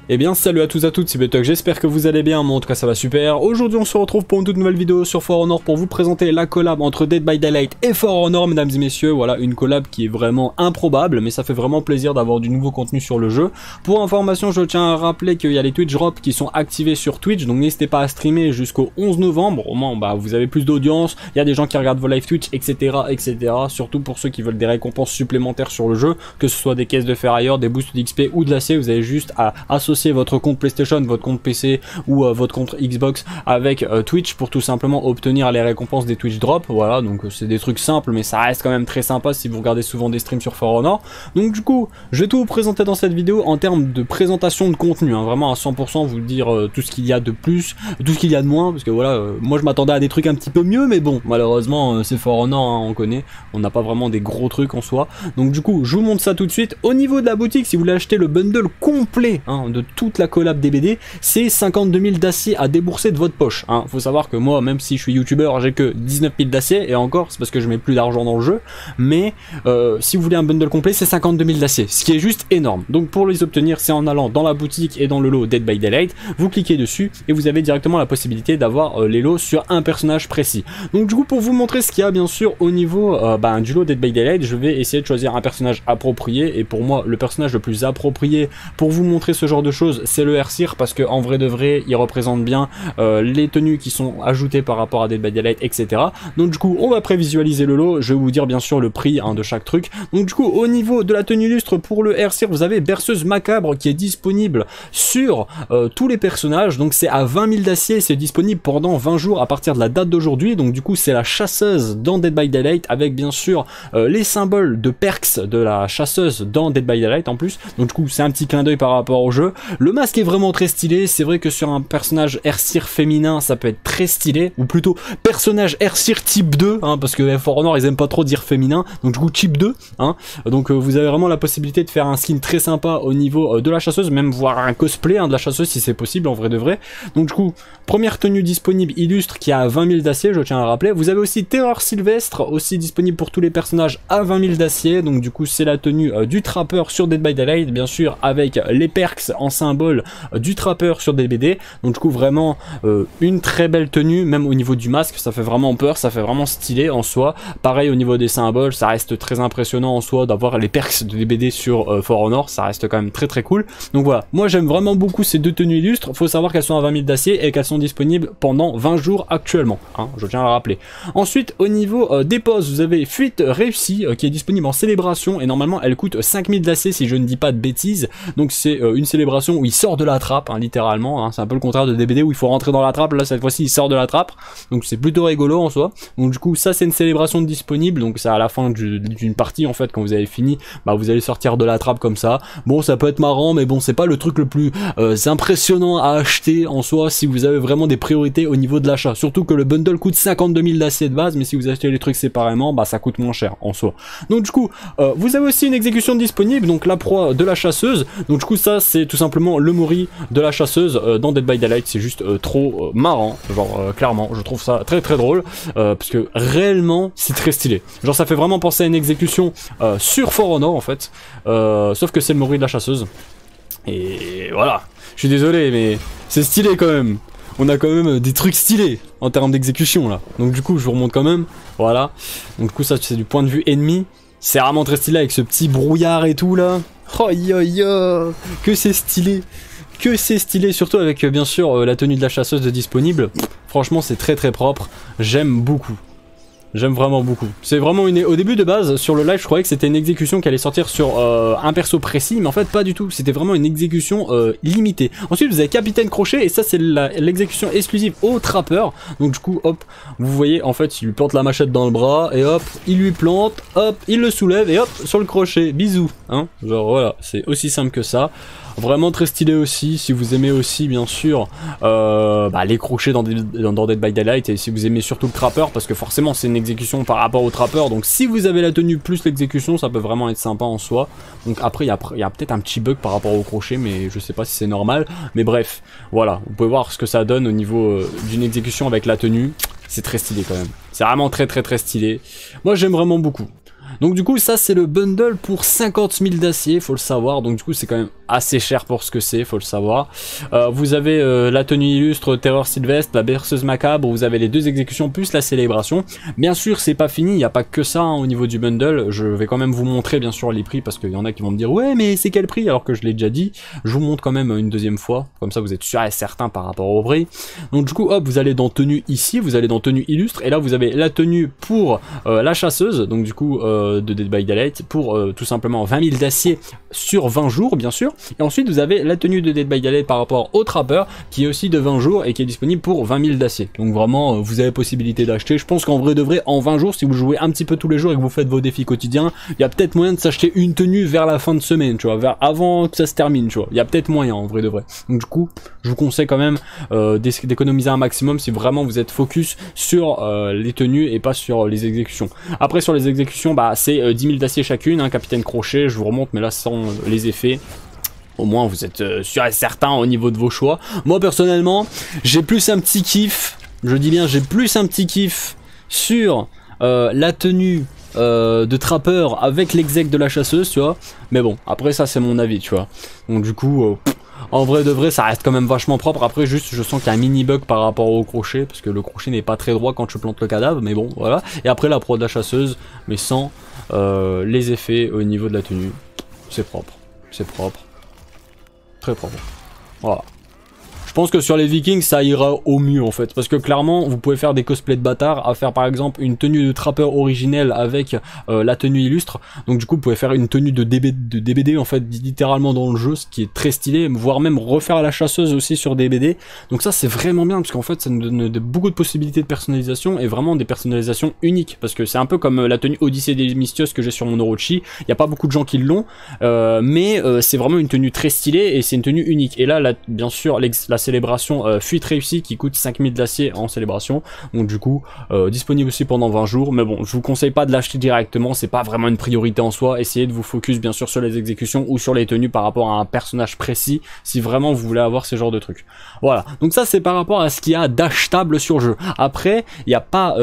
Eh bien salut à tous et à toutes, c'est Betoc, j'espère que vous allez bien, moi en tout cas ça va super. Aujourd'hui on se retrouve pour une toute nouvelle vidéo sur For Honor pour vous présenter la collab entre Dead by Daylight et For Honor, mesdames et messieurs. Voilà, une collab qui est vraiment improbable, mais ça fait vraiment plaisir d'avoir du nouveau contenu sur le jeu. Pour information, je tiens à rappeler qu'il y a les Twitch Drops qui sont activés sur Twitch, donc n'hésitez pas à streamer jusqu'au 11 novembre, au moins vous avez plus d'audience, il y a des gens qui regardent vos live Twitch, etc. Surtout pour ceux qui veulent des récompenses supplémentaires sur le jeu, que ce soit des caisses de ferrailleurs, des boosts d'XP ou de l'AC, vous avez juste à associer votre compte PlayStation, votre compte PC ou votre compte Xbox avec Twitch pour tout simplement obtenir les récompenses des Twitch Drops. Voilà, donc c'est des trucs simples, mais ça reste quand même très sympa si vous regardez souvent des streams sur For Honor. Donc du coup, je vais tout vous présenter dans cette vidéo en termes de présentation de contenu, hein, vraiment à 100% vous dire tout ce qu'il y a de plus, tout ce qu'il y a de moins, parce que voilà, moi je m'attendais à des trucs un petit peu mieux, mais bon, malheureusement c'est For Honor, hein, on connaît, on n'a pas vraiment des gros trucs en soi. Donc du coup, je vous montre ça tout de suite. Au niveau de la boutique, si vous voulez acheter le bundle complet hein, de toute la collab DBD, c'est 52 000 d'acier à débourser de votre poche. Hein. Faut savoir que moi, même si je suis youtubeur, j'ai que 19 000 d'acier, et encore, c'est parce que je mets plus d'argent dans le jeu, mais si vous voulez un bundle complet, c'est 52 000 d'acier, ce qui est juste énorme. Donc pour les obtenir, c'est en allant dans la boutique et dans le lot Dead by Daylight, vous cliquez dessus, et vous avez directement la possibilité d'avoir les lots sur un personnage précis. Donc du coup, pour vous montrer ce qu'il y a, bien sûr, au niveau du lot Dead by Daylight, je vais essayer de choisir un personnage approprié, et pour moi, le personnage le plus approprié pour vous montrer ce genre de choses, c'est le Airseer, parce que en vrai de vrai il représente bien les tenues qui sont ajoutées par rapport à Dead by Daylight, etc. Donc du coup on va prévisualiser le lot, je vais vous dire bien sûr le prix hein, de chaque truc. Donc du coup au niveau de la tenue illustre pour le Airseer, vous avez Berceuse Macabre qui est disponible sur tous les personnages, donc c'est à 20 000 d'acier, c'est disponible pendant 20 jours à partir de la date d'aujourd'hui. Donc du coup c'est la chasseuse dans Dead by Daylight avec bien sûr les symboles de perks de la chasseuse dans Dead by Daylight en plus. Donc du coup c'est un petit clin d'œil par rapport au jeu. Le masque est vraiment très stylé, c'est vrai que sur un personnage Airseer féminin ça peut être très stylé, ou plutôt personnage Airseer type 2, hein, parce que For Honor ils aiment pas trop dire féminin, donc du coup type 2, hein, donc vous avez vraiment la possibilité de faire un skin très sympa au niveau de la chasseuse, même voir un cosplay hein, de la chasseuse si c'est possible en vrai de vrai. Donc du coup, première tenue disponible illustre qui a 20 000 d'acier, je tiens à le rappeler. Vous avez aussi Terreur Sylvestre, aussi disponible pour tous les personnages à 20 000 d'acier, donc du coup c'est la tenue du trappeur sur Dead by Daylight, bien sûr avec les perks en symbole du trappeur sur DBD. Donc du coup vraiment une très belle tenue, même au niveau du masque ça fait vraiment peur, ça fait vraiment stylé en soi. Pareil au niveau des symboles, ça reste très impressionnant en soi d'avoir les perks de DBD sur For Honor, ça reste quand même très cool. Donc voilà, moi j'aime vraiment beaucoup ces deux tenues illustres. Faut savoir qu'elles sont à 20 000 d'acier et qu'elles sont disponibles pendant 20 jours actuellement, hein, je tiens à le rappeler. Ensuite au niveau des poses, vous avez Fuite Réussie qui est disponible en célébration, et normalement elle coûte 5 000 d'acier si je ne dis pas de bêtises. Donc c'est une célébration où il sort de la trappe hein, littéralement, hein, c'est un peu le contraire de DBD où il faut rentrer dans la trappe. Là cette fois-ci il sort de la trappe, donc c'est plutôt rigolo en soi. Donc du coup ça c'est une célébration disponible, donc c'est à la fin d'une partie en fait, quand vous avez fini vous allez sortir de la trappe comme ça. Bon ça peut être marrant, mais bon c'est pas le truc le plus impressionnant à acheter en soi si vous avez vraiment des priorités au niveau de l'achat, surtout que le bundle coûte 52 000 d'acier de base, mais si vous achetez les trucs séparément ça coûte moins cher en soi. Donc du coup vous avez aussi une exécution disponible, donc la proie de la chasseuse. Donc du coup ça c'est tout simplement le mori de la chasseuse dans Dead by Daylight, c'est juste trop marrant, genre clairement je trouve ça très drôle, parce que réellement c'est très stylé, genre ça fait vraiment penser à une exécution sur For Honor en fait, sauf que c'est le mori de la chasseuse, et voilà, je suis désolé mais c'est stylé quand même, on a quand même des trucs stylés en termes d'exécution là. Donc du coup je vous remonte quand même, voilà, donc du coup ça c'est du point de vue ennemi, c'est vraiment très stylé avec ce petit brouillard et tout là. Oh yo yo, que c'est stylé, que c'est stylé, surtout avec bien sûr la tenue de la chasseuse de disponible. Franchement c'est très propre, j'aime beaucoup. J'aime vraiment beaucoup. C'est vraiment une... Au début de base, sur le live, je croyais que c'était une exécution qui allait sortir sur un perso précis, mais en fait pas du tout. C'était vraiment une exécution limitée. Ensuite, vous avez Capitaine Crochet, et ça c'est l'exécution exclusive au trappeur. Donc du coup, hop, vous voyez, en fait, il lui plante la machette dans le bras, et hop, il lui plante, hop, il le soulève, et hop, sur le crochet, bisous. Hein, genre voilà, c'est aussi simple que ça. Vraiment très stylé aussi, si vous aimez aussi bien sûr les crochets dans Dead by Daylight, et si vous aimez surtout le trappeur, parce que forcément c'est une exécution par rapport au trappeur, donc si vous avez la tenue plus l'exécution, ça peut vraiment être sympa en soi. Donc après il y a peut-être un petit bug par rapport au crochet, mais je sais pas si c'est normal, mais bref, voilà, vous pouvez voir ce que ça donne au niveau d'une exécution avec la tenue, c'est très stylé quand même, c'est vraiment très stylé, moi j'aime vraiment beaucoup. Donc du coup ça c'est le bundle pour 50 000 d'acier, faut le savoir, donc du coup c'est quand même assez cher pour ce que c'est, faut le savoir. Vous avez la tenue illustre Terreur Sylvestre, la berceuse macabre, vous avez les 2 exécutions plus la célébration. Bien sûr c'est pas fini, il n'y a pas que ça hein, au niveau du bundle, je vais quand même vous montrer bien sûr les prix parce qu'il y en a qui vont me dire ouais mais c'est quel prix alors que je l'ai déjà dit. Je vous montre quand même une deuxième fois, comme ça vous êtes sûr et certain par rapport au prix. Donc du coup hop vous allez dans tenue ici, vous allez dans tenue illustre et là vous avez la tenue pour la chasseuse, donc du coup de Dead by Daylight pour tout simplement 20 000 d'acier sur 20 jours bien sûr. Et ensuite vous avez la tenue de Dead by Daylight par rapport au trappeur qui est aussi de 20 jours et qui est disponible pour 20 000 d'acier. Donc vraiment vous avez possibilité d'acheter. Je pense qu'en vrai de vrai en 20 jours si vous jouez un petit peu tous les jours et que vous faites vos défis quotidiens, il y a peut-être moyen de s'acheter une tenue vers la fin de semaine, tu vois, vers avant que ça se termine, tu vois. Il y a peut-être moyen en vrai de vrai. Donc du coup je vous conseille quand même d'économiser un maximum si vraiment vous êtes focus sur les tenues et pas sur les exécutions. Après sur les exécutions bah c'est 10 000 d'acier chacune, hein, capitaine crochet, je vous remonte mais là sans les effets. Au moins vous êtes sûr et certain au niveau de vos choix. Moi personnellement j'ai plus un petit kiff, je dis bien j'ai plus un petit kiff sur la tenue de trappeur avec l'exec de la chasseuse, tu vois. Mais bon après ça c'est mon avis, tu vois. Donc du coup en vrai de vrai ça reste quand même vachement propre. Après juste je sens qu'il y a un mini bug par rapport au crochet, parce que le crochet n'est pas très droit quand tu plantes le cadavre, mais bon voilà. Et après la pro de la chasseuse, mais sans les effets au niveau de la tenue. C'est propre, c'est propre. Très propre. Voilà. Je pense que sur les Vikings ça ira au mieux en fait, parce que clairement vous pouvez faire des cosplays de bâtards, à faire par exemple une tenue de trappeur originelle avec la tenue illustre. Donc du coup vous pouvez faire une tenue de DBD en fait littéralement dans le jeu, ce qui est très stylé, voire même refaire la chasseuse aussi sur DBD. Donc ça c'est vraiment bien parce qu'en fait ça nous donne beaucoup de possibilités de personnalisation et vraiment des personnalisations uniques, parce que c'est un peu comme la tenue Odyssée des Mystios que j'ai sur mon Orochi. Il n'y a pas beaucoup de gens qui l'ont, mais c'est vraiment une tenue très stylée et c'est une tenue unique. Et là bien sûr la célébration fuite réussie qui coûte 5000 d'acier en célébration, donc du coup disponible aussi pendant 20 jours. Mais bon je vous conseille pas de l'acheter directement, c'est pas vraiment une priorité en soi. Essayez de vous focus bien sûr sur les exécutions ou sur les tenues par rapport à un personnage précis si vraiment vous voulez avoir ce genre de trucs. Voilà, donc ça c'est par rapport à ce qu'il y a d'achetable sur jeu. Après il n'y a pas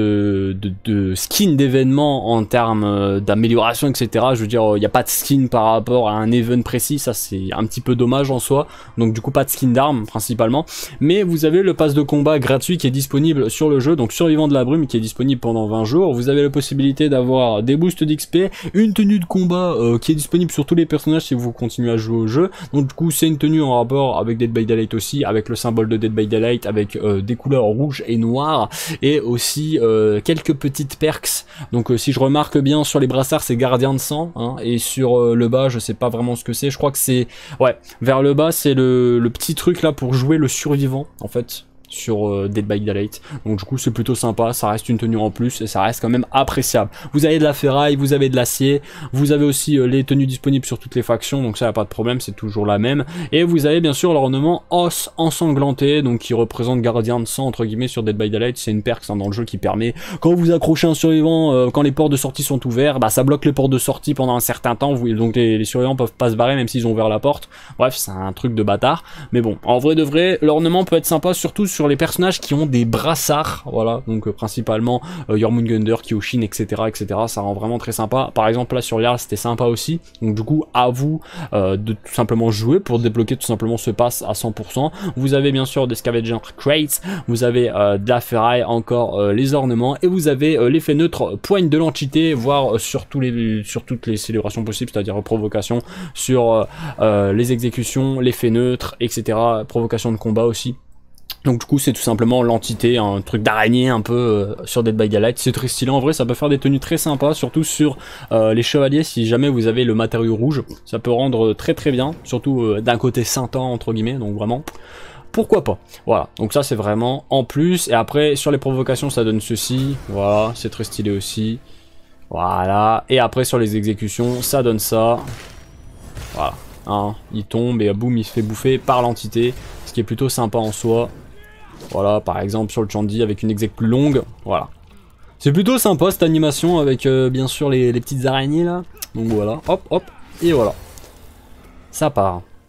de skin d'événement en termes d'amélioration etc. Je veux dire il n'y a pas de skin par rapport à un event précis, ça c'est un petit peu dommage en soi. Donc du coup pas de skin d'armes principalement, mais vous avez le pass de combat gratuit qui est disponible sur le jeu, donc Survivant de la Brume qui est disponible pendant 20 jours. Vous avez la possibilité d'avoir des boosts d'XP, une tenue de combat qui est disponible sur tous les personnages si vous continuez à jouer au jeu. Donc du coup c'est une tenue en rapport avec Dead by Daylight aussi, avec le symbole de Dead by Daylight, avec des couleurs rouges et noires, et aussi quelques petites perks. Donc si je remarque bien sur les brassards c'est gardien de sang, hein, et sur le bas je sais pas vraiment ce que c'est, je crois que c'est, ouais, vers le bas c'est le petit truc là pour jouer le survivant en fait sur Dead by Daylight. Donc du coup c'est plutôt sympa, ça reste une tenue en plus et ça reste quand même appréciable. Vous avez de la ferraille, vous avez de l'acier, vous avez aussi les tenues disponibles sur toutes les factions, donc ça y a pas de problème, c'est toujours la même. Et vous avez bien sûr l'ornement os ensanglanté, donc qui représente gardien de sang entre guillemets sur Dead by Daylight. C'est une perk hein, dans le jeu qui permet, quand vous accrochez un survivant, quand les ports de sortie sont ouverts, bah ça bloque les ports de sortie pendant un certain temps, donc les survivants peuvent pas se barrer même s'ils ont ouvert la porte. Bref c'est un truc de bâtard, mais bon en vrai de vrai l'ornement peut être sympa, surtout sur les personnages qui ont des brassards, voilà, donc principalement Jormungandr, Kyoshin, etc., ça rend vraiment très sympa. Par exemple là sur Jarl c'était sympa aussi, donc du coup à vous de tout simplement jouer pour débloquer tout simplement ce pass à 100%. Vous avez bien sûr des scavenger crates, vous avez de la ferraille, encore les ornements, et vous avez l'effet neutre poigne de l'entité, voire sur toutes les célébrations possibles, c'est-à-dire provocation sur les exécutions, l'effet neutre, etc., provocation de combat aussi. Donc du coup c'est tout simplement l'entité, un truc d'araignée un peu sur Dead by Daylight. C'est très stylé en vrai, ça peut faire des tenues très sympas, surtout sur les chevaliers si jamais vous avez le matériau rouge. Ça peut rendre très très bien, surtout d'un côté Saint-An entre guillemets, donc vraiment pourquoi pas. Voilà, donc ça c'est vraiment en plus. Et après sur les provocations ça donne ceci, voilà, c'est très stylé aussi. Voilà, et après sur les exécutions ça donne ça. Voilà, hein, il tombe et boum il se fait bouffer par l'entité, ce qui est plutôt sympa en soi. Voilà, par exemple sur le Chandy avec une exec plus longue, voilà. C'est plutôt sympa cette animation avec bien sûr les petites araignées là. Donc voilà, hop hop, et voilà. Ça part.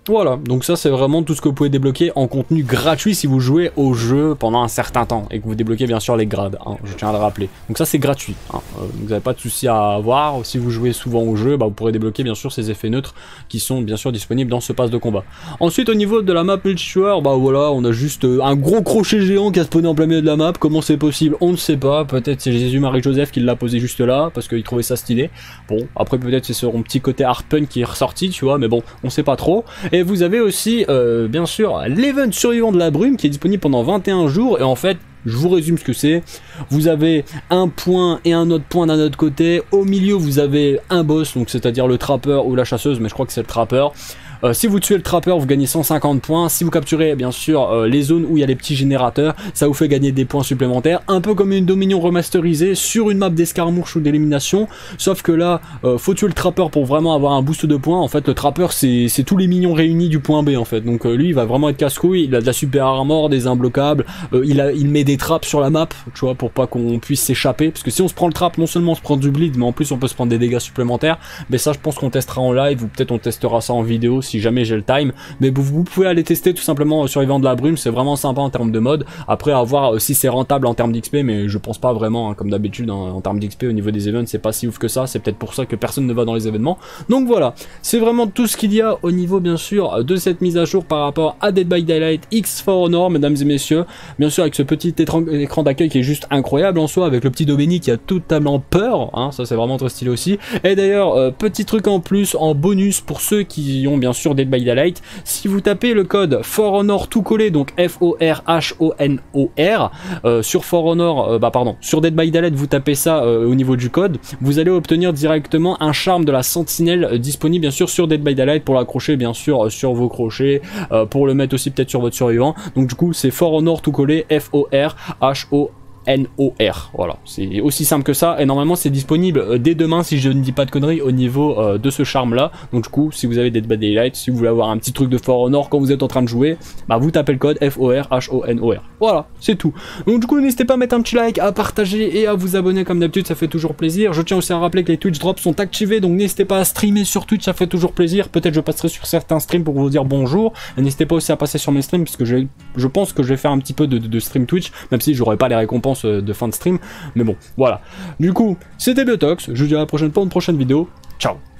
Voilà, donc ça c'est vraiment tout ce que vous pouvez débloquer en contenu gratuit si vous jouez au jeu pendant un certain temps et que vous débloquez bien sûr les grades, hein, je tiens à le rappeler. Donc ça c'est gratuit, hein, vous n'avez pas de souci à avoir. Si vous jouez souvent au jeu, bah, vous pourrez débloquer bien sûr ces effets neutres qui sont bien sûr disponibles dans ce pass de combat. Ensuite au niveau de la map multijoueur, bah voilà, on a juste un gros crochet géant qui a spawné en plein milieu de la map. Comment c'est possible, on ne sait pas, peut-être c'est Jésus-Marie Joseph qui l'a posé juste là parce qu'il trouvait ça stylé. Bon, après peut-être c'est son petit côté hardpunk qui est ressorti, tu vois, mais bon, on sait pas trop. Et vous avez aussi, bien sûr, l'event survivant de la brume qui est disponible pendant 21 jours. Et en fait, je vous résume ce que c'est. Vous avez un point et un autre point d'un autre côté. Au milieu, vous avez un boss, donc c'est-à-dire le trappeur ou la chasseuse, mais je crois que c'est le trappeur. Si vous tuez le trappeur, vous gagnez 150 points. Si vous capturez bien sûr les zones où il y a les petits générateurs, ça vous fait gagner des points supplémentaires. Un peu comme une Dominion remasterisée sur une map d'escarmouche ou d'élimination. Sauf que là, faut tuer le trappeur pour vraiment avoir un boost de points. En fait, le trappeur, c'est tous les minions réunis du point B en fait. Donc lui, il va vraiment être casse-couille. Il a de la super armor, des imbloquables. Il met des trappes sur la map, tu vois, pour pas qu'on puisse s'échapper. Parce que si on se prend le trap, non seulement on se prend du bleed, mais en plus on peut se prendre des dégâts supplémentaires. Mais ça, je pense qu'on testera en live ou peut-être on testera ça en vidéo si jamais j'ai le time, mais vous pouvez aller tester tout simplement Survivant de la brume, c'est vraiment sympa en termes de mode. Après à voir si c'est rentable en termes d'XP, mais je pense pas vraiment, hein, comme d'habitude en termes d'XP au niveau des events, c'est pas si ouf que ça, c'est peut-être pour ça que personne ne va dans les événements. Donc voilà, c'est vraiment tout ce qu'il y a au niveau bien sûr de cette mise à jour par rapport à Dead by Daylight X For Honor, mesdames et messieurs. Bien sûr avec ce petit écran d'accueil qui est juste incroyable en soi, avec le petit Dominique qui a totalement peur, hein, ça c'est vraiment très stylé aussi. Et d'ailleurs petit truc en plus, en bonus pour ceux qui ont bien sûr Dead by Daylight, si vous tapez le code For Honor tout collé, donc FORHONOR sur For Honor, sur Dead by Daylight, vous tapez ça au niveau du code, vous allez obtenir directement un charme de la sentinelle disponible bien sûr sur Dead by Daylight pour l'accrocher bien sûr sur vos crochets, pour le mettre aussi peut-être sur votre survivant. Donc du coup c'est For Honor tout collé, FORHONOR. Voilà, c'est aussi simple que ça et normalement c'est disponible dès demain si je ne dis pas de conneries au niveau de ce charme là. Donc du coup si vous avez Dead by Daylight, si vous voulez avoir un petit truc de For Honor quand vous êtes en train de jouer, bah vous tapez le code FORHONOR. Voilà, c'est tout. Donc du coup n'hésitez pas à mettre un petit like, à partager et à vous abonner comme d'habitude, ça fait toujours plaisir. Je tiens aussi à rappeler que les Twitch drops sont activés, donc n'hésitez pas à streamer sur Twitch, ça fait toujours plaisir. Peut-être je passerai sur certains streams pour vous dire bonjour. N'hésitez pas aussi à passer sur mes streams parce que je pense que je vais faire un petit peu de stream Twitch, même si j'aurai pas les récompenses de fin de stream, mais bon voilà. Du coup c'était Biotox, je vous dis à la prochaine pour une prochaine vidéo. Ciao.